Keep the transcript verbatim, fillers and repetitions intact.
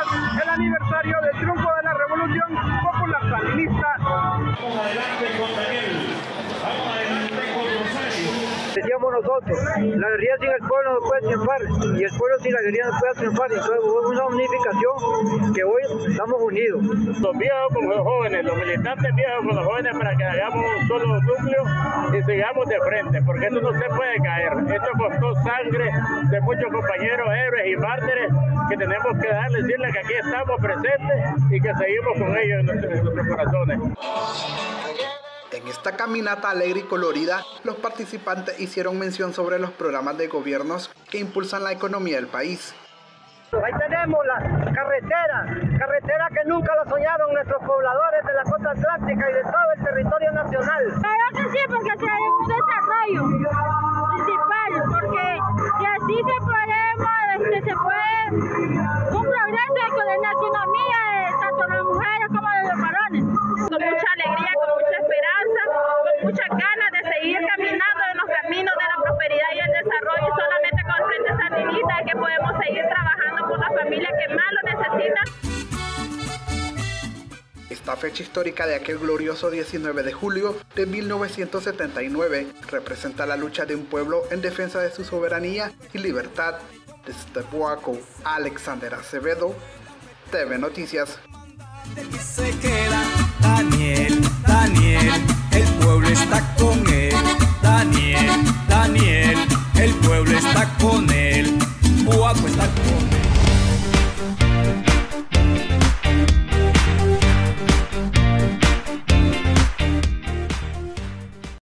celebrar el aniversario del triunfo de la Revolución Popular Sandinista. Vamos adelante con Daniel. Vamos adelante con Rosario. Decíamos nosotros, la guerrilla sin el pueblo no puede triunfar y el pueblo sin la guerrilla no puede triunfar. Entonces hubo una unificación que hoy estamos unidos. Los viejos con los jóvenes, los militantes viejos con los jóvenes para que hagamos un solo núcleo y sigamos de frente, porque esto no se puede caer. Esto costó sangre de muchos compañeros, héroes y mártires que tenemos que darles, decirles que aquí estamos presentes y que seguimos con ellos en nuestros, en nuestros corazones. En esta caminata alegre y colorida, los participantes hicieron mención sobre los programas de gobiernos que impulsan la economía del país. Ahí tenemos la carretera, carretera que nunca lo soñaron nuestros pobladores de la costa atlántica y de todo el territorio nacional. Claro que sí, porque si hay un desarrollo principal, porque si así se podemos, este, se puede un progreso en la economía de tanto las mujeres como de los varones. Con mucha alegría, con mucha esperanza, con muchas ganas de seguir caminando en los caminos de la prosperidad y el desarrollo, y solamente con el Frente Sandinista es que podemos seguir trabajando por la familia que más lo necesita. Esta fecha histórica de aquel glorioso diecinueve de julio de mil novecientos setenta y nueve representa la lucha de un pueblo en defensa de su soberanía y libertad. Desde Boaco, Alexander Acevedo, T V Noticias. Se queda Daniel, Daniel, el pueblo está con